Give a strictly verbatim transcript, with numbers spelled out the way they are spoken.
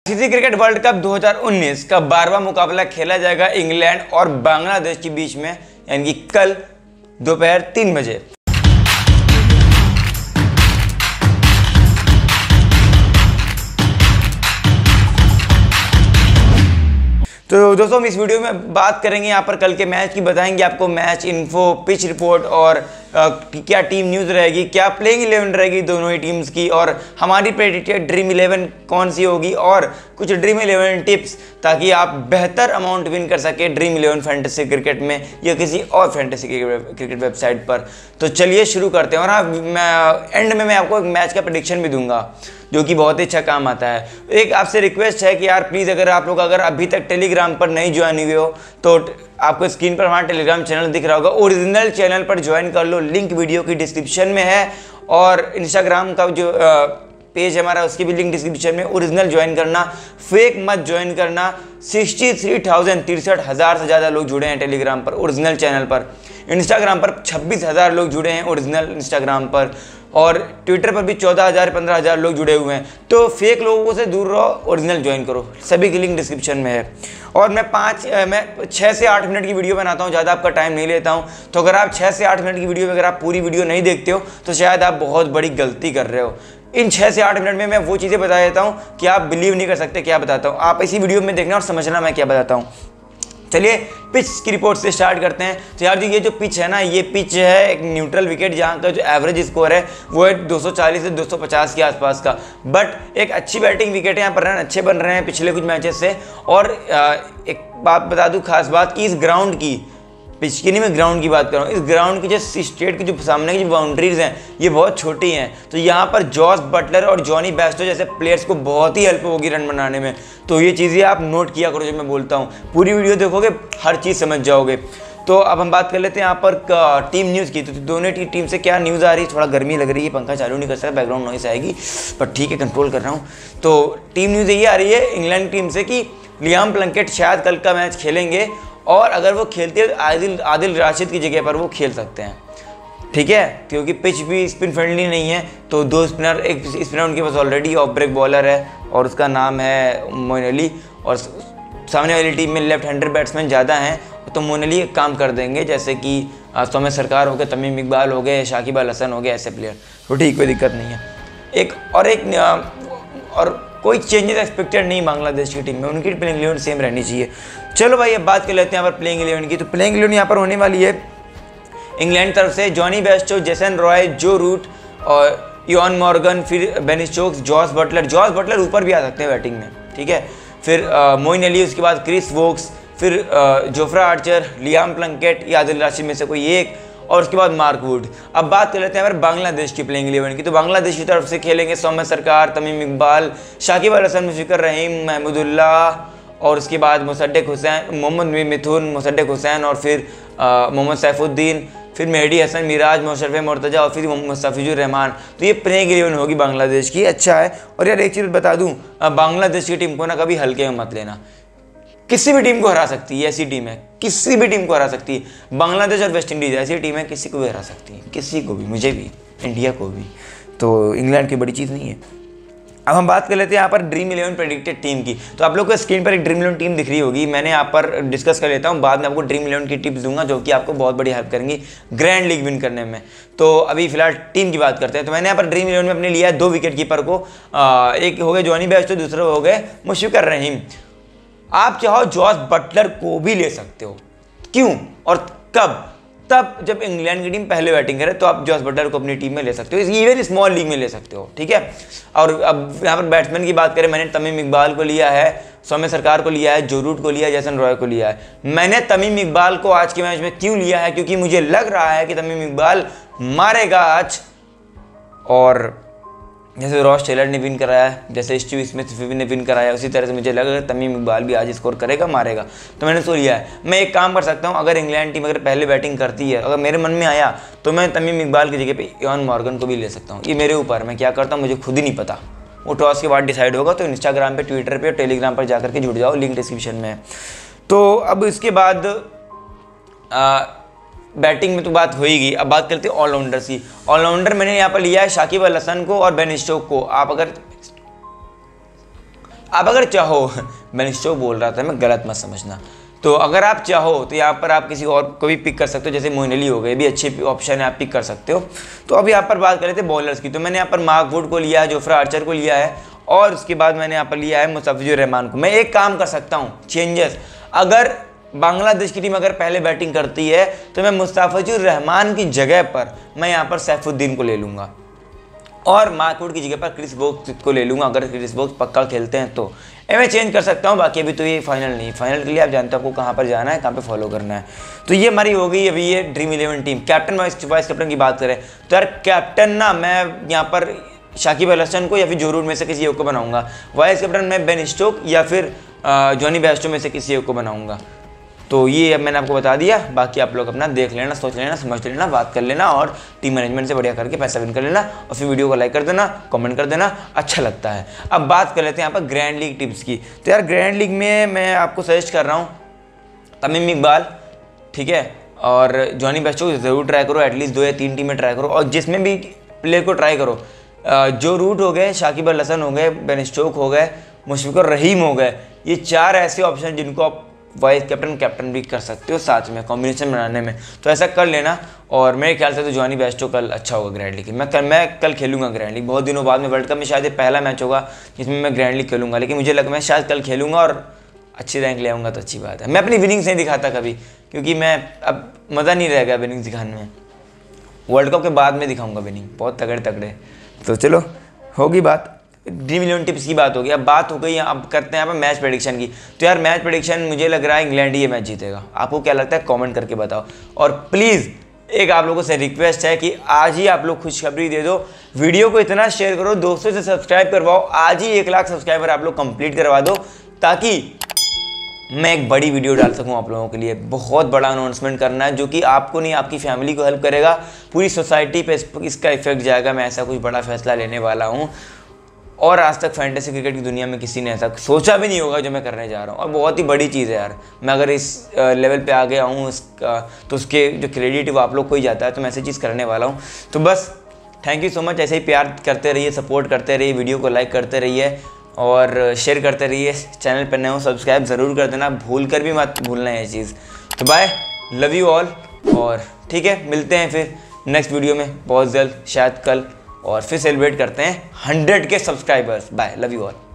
ICC cricket world cup दो हज़ार उन्नीस का बारहवां मुकाबला खेला जाएगा इंग्लैंड और बांग्लादेश के बीच में, यानी कि कल दोपहर तीन बजे। तो दोस्तों हम इस वीडियो में बात करेंगे यहाँ पर कल के मैच की, बताएंगे आपको मैच इन्फो, पिच रिपोर्ट और आ, क्या टीम न्यूज़ रहेगी, क्या प्लेइंग इलेवन रहेगी दोनों ही टीम्स की, और हमारी प्रेडिक्टेड ड्रीम इलेवन कौन सी होगी, और कुछ ड्रीम इलेवन टिप्स ताकि आप बेहतर अमाउंट विन कर सके ड्रीम इलेवन फैंटेसी क्रिकेट में या किसी और फैंटेसी क्रिकेट वेबसाइट पर। तो चलिए शुरू करते हैं। और हाँ, मैं एंड में मैं आपको एक मैच का प्रेडिक्शन भी दूंगा जो कि बहुत ही अच्छा काम आता है। एक आपसे रिक्वेस्ट है कि यार प्लीज़ अगर आप लोग अगर अभी तक टेलीग्राम पर नहीं ज्वाइन हुए हो तो आपको स्क्रीन पर हमारा टेलीग्राम चैनल दिख रहा होगा, ओरिजिनल चैनल पर ज्वाइन कर लो, लिंक वीडियो की डिस्क्रिप्शन में है। और इंस्टाग्राम का जो पेज है हमारा उसकी भी लिंक डिस्क्रिप्शन में। ओरिजिनल ज्वाइन करना, फेक मत ज्वाइन करना। सिक्सटी थ्री थाउजेंड तिरसठ हज़ार से ज़्यादा लोग जुड़े हैं टेलीग्राम पर ओरिजिनल चैनल पर। इंस्टाग्राम पर छब्बीस हज़ार लोग जुड़े हैं ओरिजिनल इंस्टाग्राम पर, और ट्विटर पर भी चौदह हज़ार पंद्रह हज़ार लोग जुड़े हुए हैं। तो फेक लोगों से दूर रहो, ओरिजिनल ज्वाइन करो, सभी की लिंक डिस्क्रिप्शन में है। और मैं पाँच मैं छः से आठ मिनट की वीडियो बनाता हूँ, ज़्यादा आपका टाइम नहीं लेता हूँ। तो अगर आप छः से आठ मिनट की वीडियो में अगर आप पूरी वीडियो नहीं देखते हो तो शायद आप बहुत बड़ी गलती कर रहे हो। इन छः से आठ मिनट में मैं वो चीज़ें बता देता हूँ कि आप बिलीव नहीं कर सकते क्या बताता हूँ। आप इसी वीडियो में देखना और समझना मैं क्या बताता हूँ। चलिए पिच की रिपोर्ट से स्टार्ट करते हैं। तो यार जी ये जो पिच है ना, ये पिच है एक न्यूट्रल विकेट जहाँ का जो एवरेज स्कोर है वो है दो सौ चालीस से दो सौ पचास के आसपास का। बट एक अच्छी बैटिंग विकेट है, यहाँ पर रन अच्छे बन रहे हैं पिछले कुछ मैचेस से। और एक बात बता दूँ खास बात कि इस ग्राउंड की, पिच की नहीं मैं ग्राउंड की बात कर रहा हूँ, इस ग्राउंड की जो स्टेट की जो सामने की जो बाउंड्रीज हैं ये बहुत छोटी हैं। तो यहाँ पर जॉस बटलर और जॉनी बेस्टो जैसे प्लेयर्स को बहुत ही हेल्प होगी रन बनाने में। तो ये चीज़ें आप नोट किया करो जो मैं बोलता हूँ, पूरी वीडियो देखोगे हर चीज़ समझ जाओगे। तो अब हम बात कर लेते हैं यहाँ पर टीम न्यूज़ की। तो दोनों टी, टीम से क्या न्यूज़ आ रही है, थोड़ा गर्मी लग रही है, पंखा चालू नहीं कर सकता, बैकग्राउंड नॉइस आएगी, पर ठीक है कंट्रोल कर रहा हूँ। तो टीम न्यूज़ यही आ रही है इंग्लैंड टीम से कि लियाम प्लंकेट शायद कल का मैच खेलेंगे, और अगर वो खेलते हैं आदिल आदिल राशिद की जगह पर वो खेल सकते हैं, ठीक है, क्योंकि पिच भी स्पिन फ्रेंडली नहीं है। तो दो स्पिनर, एक स्पिनर उनके पास ऑलरेडी ऑफ ब्रेक बॉलर है और उसका नाम है मोइन अली, और सामने वाली टीम में लेफ्ट हैंडर बैट्समैन ज़्यादा हैं तो मोइन अली काम कर देंगे, जैसे कि सौम्य सरकार हो गए, तमीम इकबाल हो गए, शाकिब अल हसन हो गए, ऐसे प्लेयर। तो ठीक, कोई दिक्कत नहीं है। एक और एक और कोई चेंजेस एक्सपेक्टेड नहीं बांग्लादेश की टीम में, उनकी प्लेइंग इलेवन सेम रहनी चाहिए। चलो भाई अब बात कर लेते हैं यहाँ पर प्लेइंग इलेवन की। तो प्लेइंग इलेवन यहाँ पर होने वाली है इंग्लैंड तरफ से Jonny Bairstow, Jason Roy, Joe Root और इयान मॉर्गन, फिर Ben Stokes, Jos Buttler. Jos Buttler ऊपर भी आ सकते हैं बैटिंग में, ठीक है। फिर मोइन अली, उसके बाद क्रिस वोक्स, फिर जोफ्रा आर्चर, लियाम प्लंकेट या आदिल राशिद में से कोई एक, और उसके बाद मार्क वुड। अब बात कर लेते हैं हमारे बांग्लादेश की प्लेइंग इलेवन की। तो बांग्लादेश की तरफ से खेलेंगे सौम्य सरकार, तमीम इकबाल, शाकिब अल हसन, मुशफिकुर रहीम, महमूदुल्लाह, और उसके बाद मुसद्दिक हुसैन, मोहम्मद मिथुन, मुसद्दिक हुसैन, और फिर मोहम्मद सैफुद्दीन, फिर मेहदी हसन, मिराज, मोशर्रफ मुर्तजा, और फिर मुस्तफिजुर रहमान। तो ये प्लेइंग इलेवन होगी बांग्लादेश की, अच्छा है। और यार एक चीज़ बता दूँ, बांग्लादेश की टीम को ना कभी हल्के में मत लेना, किसी भी टीम को हरा सकती है, ऐसी टीम है, किसी भी टीम को हरा सकती है। बांग्लादेश और वेस्ट इंडीज़ ऐसी टीम है, किसी को भी हरा सकती है, किसी को भी, मुझे भी, इंडिया को भी। तो इंग्लैंड की बड़ी चीज़ नहीं है। अब हम बात कर लेते हैं यहाँ पर ड्रीम इलेवन प्रेडिक्टेड टीम की। तो आप लोग को स्क्रीन पर एक ड्रीम इलेवन टीम दिख रही होगी, मैंने यहाँ पर डिस्कस कर लेता हूँ, बाद में आपको ड्रीम इलेवन की टिप्स दूंगा जो कि आपको बहुत बड़ी हेल्प करेंगी ग्रैंड लीग विन करने में। तो अभी फिलहाल टीम की बात करते हैं। तो मैंने यहाँ पर ड्रीम इलेवन में अपने लिया है दो विकेट कीपर को, आ, एक हो गए जॉनी बेस्टो, दूसरे हो गए मुशफिकुर रहीम। आप चाहो जॉस बटलर को भी ले सकते हो, क्यों और कब? तब जब इंग्लैंड की टीम पहले बैटिंग करे तो आप जॉस बटलर को अपनी टीम में ले सकते हो, इवन स्मॉल लीग में ले सकते हो, ठीक है। और अब यहाँ पर बैट्समैन की बात करें, मैंने तमीम इकबाल को लिया है, सौम्य सरकार को लिया है, जो रूट को लिया है, जेसन रॉय को लिया है। मैंने तमीम इकबाल को आज के मैच में क्यों लिया है, क्योंकि मुझे लग रहा है कि तमीम इकबाल मारेगा आज, और जैसे रॉस टेलर ने विन कराया है, जैसे स्टीव स्मिथ ने विन कराया, उसी तरह से मुझे लगा तमीम इकबाल भी आज स्कोर करेगा, मारेगा। तो मैंने सो लिया है। मैं एक काम कर सकता हूँ, अगर इंग्लैंड टीम अगर पहले बैटिंग करती है, अगर मेरे मन में आया तो मैं तमीम इकबाल की जगह पे इयान मॉर्गन को भी ले सकता हूँ। ये मेरे ऊपर, मैं क्या करता हूँ मुझे खुद ही नहीं पता, वो टॉस के बाद डिसाइड होगा। तो इंस्टाग्राम पर, ट्विटर पर और टेलीग्राम पर जाकर के जुड़ जाओ, लिंक डिस्क्रिप्शन में है। तो अब इसके बाद आ, बैटिंग में तो बात होएगी। अब बात करते हैं ऑलराउंडर की। ऑलराउंडर मैंने यहाँ पर लिया है शाकिब अल हसन को और बेन स्टोक को। आप अगर आप अगर चाहो, मैंने शो बोल रहा था मैं, गलत मत समझना, तो अगर आप चाहो तो यहाँ पर आप किसी और को भी पिक कर सकते हो, जैसे मोइन अली हो गए, भी अच्छे ऑप्शन है, आप पिक कर सकते हो। तो अब यहाँ पर बात कर रहे थे बॉलर्स की, तो मैंने यहाँ पर मार्क वुड को लिया है, जोफ्रा आर्चर को लिया है, और उसके बाद मैंने यहाँ पर लिया है मुस्तफिजुर रहमान को। मैं एक काम कर सकता हूँ, चेंजेस, अगर बांग्लादेश की टीम अगर पहले बैटिंग करती है तो मैं मुस्तफिजुर रहमान की जगह पर मैं यहाँ पर सैफुद्दीन को ले लूँगा, और मार्क वुड की जगह पर क्रिस वोक्स को ले लूँगा, अगर क्रिस वोक्स पक्का खेलते हैं तो। ए मैं चेंज कर सकता हूँ, बाकी अभी तो ये फाइनल नहीं, फाइनल के लिए आप जानते हो आपको कहाँ पर जाना है, कहाँ पे फॉलो करना है। तो ये हमारी हो गई अभी ये dream eleven team. Captain vice vice captain की बात करें तो यार कैप्टन ना मैं यहाँ पर शाकिब अल हसन को या फिर जो रूट में से किसी एक को बनाऊंगा। वाइस कैप्टन मैं बेन स्टोक या फिर जॉनी बेस्टो में से किसी एक को बनाऊंगा। तो ये अब मैंने आपको बता दिया, बाकी आप लोग अपना देख लेना, सोच लेना, समझ लेना, बात कर लेना, और टीम मैनेजमेंट से बढ़िया करके पैसा विन कर लेना, और फिर वीडियो को लाइक कर देना, कमेंट कर देना, अच्छा लगता है। अब बात कर लेते हैं यहाँ पर ग्रैंड लीग टिप्स की। तो यार ग्रैंड लीग में मैं आपको सजेस्ट कर रहा हूँ तमीम इकबाल, ठीक है, और जॉनी बेस्टो ज़रूर ट्राई करो, एटलीस्ट दो या तीन टीमें ट्राई करो, और जिसमें भी प्लेयर को ट्राई करो, जो रूट हो गए, शाकिब अल हसन हो गए, बेन स्टोक हो गए, मुशफिकुर रहीम हो गए, ये चार ऐसे ऑप्शन जिनको आप वाइस कैप्टन कैप्टन भी कर सकते हो साथ में कॉम्बिनेशन बनाने में, तो ऐसा कर लेना। और मेरे ख्याल से तो जॉनी बेस्टो कल अच्छा होगा ग्रैंड लीग। मैं कल मैं कल खेलूंगा ग्रैंड लीग, बहुत दिनों बाद में वर्ल्ड कप में शायद ये पहला मैच होगा जिसमें मैं ग्रैंड लीग खेलूंगा, लेकिन मुझे लगा मैं शायद कल खेलूंगा और अच्छी रैंक ले आऊँगा तो अच्छी बात है। मैं अपनी विनिंग्स नहीं दिखाता कभी, क्योंकि मैं अब मज़ा नहीं रहेगा विनिंग्स दिखाने में, वर्ल्ड कप के बाद में दिखाऊँगा विनिंग, बहुत तगड़े तगड़े। तो चलो होगी बात, ड्रीम इलेवन टिप्स की बात होगी। अब बात हो गई, अब करते हैं यहाँ पर मैच प्रेडिक्शन की। तो यार मैच प्रेडिक्शन मुझे लग रहा है इंग्लैंड ही ये मैच जीतेगा, आपको क्या लगता है कमेंट करके बताओ। और प्लीज़ एक आप लोगों से रिक्वेस्ट है कि आज ही आप लोग खुशखबरी दे दो, वीडियो को इतना शेयर करो, दोस्तों से सब्सक्राइब करवाओ, आज ही एक लाख सब्सक्राइबर आप लोग कंप्लीट करवा दो, ताकि मैं एक बड़ी वीडियो डाल सकूं आप लोगों के लिए। बहुत बड़ा अनाउंसमेंट करना है जो कि आपको नहीं आपकी फैमिली को हेल्प करेगा, पूरी सोसाइटी पे इसका इफेक्ट जाएगा। मैं ऐसा कुछ बड़ा फैसला लेने वाला हूं, और आज तक फैंटेसी क्रिकेट की दुनिया में किसी ने ऐसा सोचा भी नहीं होगा जो मैं करने जा रहा हूँ, और बहुत ही बड़ी चीज़ है यार। मैं अगर इस लेवल पे आ गया हूँ इसका, तो उसके जो क्रेडिट है वो आप लोग को ही जाता है, तो मैं ऐसी चीज़ करने वाला हूँ। तो बस थैंक यू सो मच, ऐसे ही प्यार करते रहिए, सपोर्ट करते रहिए, वीडियो को लाइक करते रहिए और शेयर करते रहिए। चैनल पर नए हो सब्सक्राइब ज़रूर कर देना, भूल कर भी मत भूलना है ये चीज़। तो बाय, लव यू ऑल, और ठीक है मिलते हैं फिर नेक्स्ट वीडियो में बहुत जल्द, शायद कल, और फिर सेलिब्रेट करते हैं हंड्रेड के subscribers. Bye, love you all.